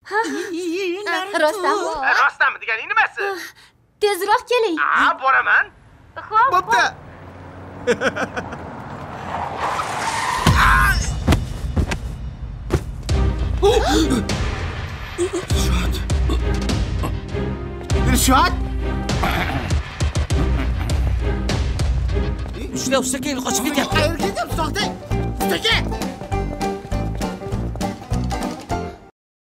Rostdanmi? Rostdanmi deganing nimasi? Tezroq keling. Boraman. Xo'p. Bo'pti. Dilshod. Usta kel, qochib ketyapti. Qayerga ketyapsiz, to'xtang. Usta aka.